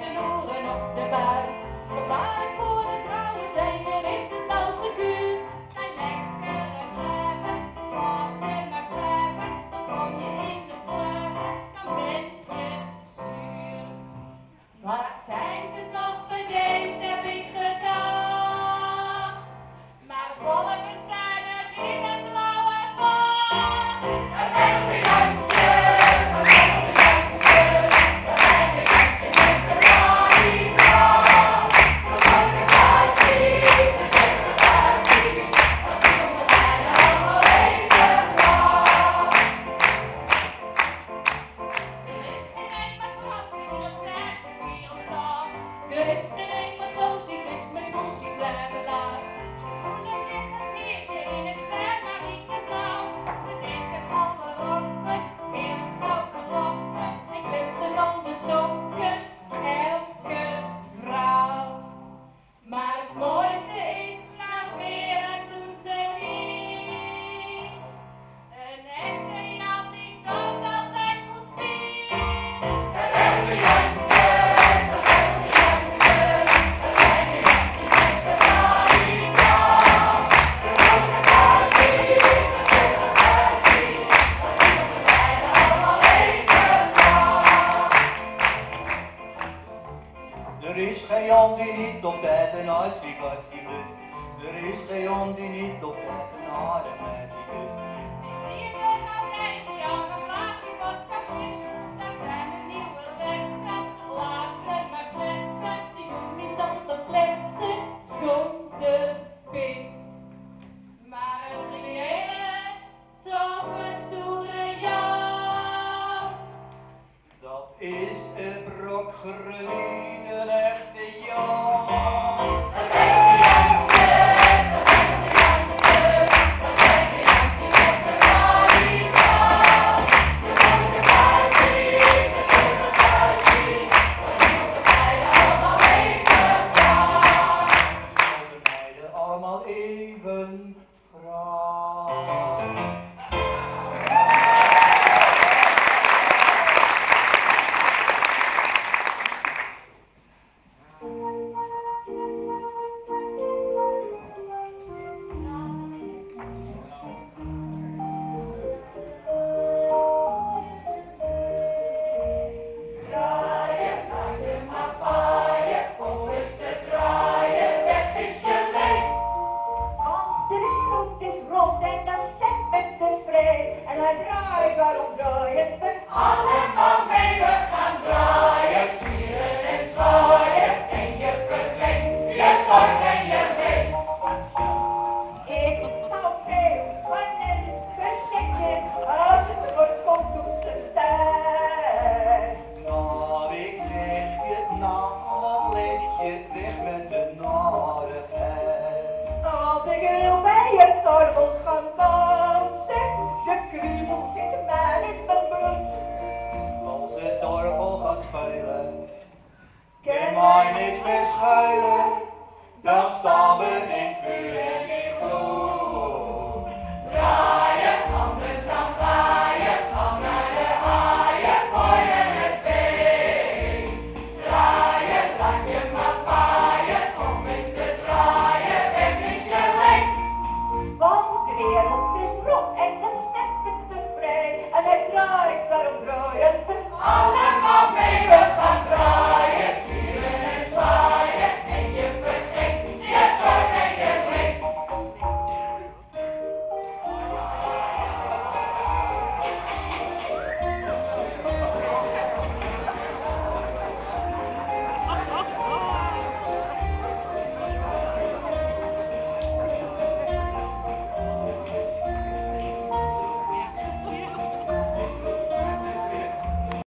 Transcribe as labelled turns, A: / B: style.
A: zijn oren op de buit. Gevaarlijk voor de vrouwen zijn er in de Stouse kuur.
B: Zijn lekkere kleven, dus laat ze maar schrijven. Want kom je in de treuren, dan ben je zuur.
A: Wat zijn ze toch bedeesd, heb ik gedacht.
B: Maar wolven zijn het in een blauwe vacht.
A: Dat zijn onze jantjes, dat zijn onze jantjes. Dat zijn de jantjes in de radiegraaf. Dat zijn de buisjes, dat zijn de buisjes. Dat zien onze meiden allemaal even graag.
B: Er is geen een matroos die zich
A: Er is geen een matroos die zich
B: op tijd
A: met smoesjes laten laat.
B: Ze voelen zich het heertje in het vermarineblauw. Ze denken alle rokken, heel grote rokken.
A: En kletsen van de sokken, elke vrouw. Maar het mooiste is, laveren doen ze niet.
B: Een echte Jan die stookt altijd vol spier.
A: Dat zijn onze jantjes, dat zijn onze jantjes. Dat zijn de jantjes met de radiegraaf. De grote buisjes, de grote buisjes. Dat zien onze meiden allemaal even graag.
C: Er is geen Jan die niet op tijd een assie lust. Er is geen Jan die niet op tijd een harde meisje lust.
B: En zie je er nou eentje, Jan, of laat die boskastjes. Daar zijn de nieuwe wensen, laat ze maar sletsen.
A: Die doen niets anders dan kletsen zonder pint. Maar een reële, toffe, stoere Jan.
C: Dat is een brok niet een echte Jan.
A: Dat zijn onze jantjes, dat zijn onze jantjes. Dat zijn de jantjes met de radiegraaf. De grote buisjes, de grote buisjes. Dat zien onze meiden allemaal even graag.
C: Onze meiden allemaal even graag.
A: Draaien, draaien, maar paaien, om eens te draaien, weg is je leed. Want de wereld is rond en dat stemt met tevreden. En hij draait, waarom draaien we allemaal mee? We gaan draaien, sieren en zwaaien. En je vergeet je zorg en je leed. Ik hou veel van een verzetje, als het erop komt op zijn tijd.
C: Nou, ik zeg je, nou, wat let je weg met de narigheid.
A: Want ik wil bij het torveld gaan dansen, de kriebel zit mij in van bloed.
C: Als het orgel gaat spelen, kan mij niks meer schuilen.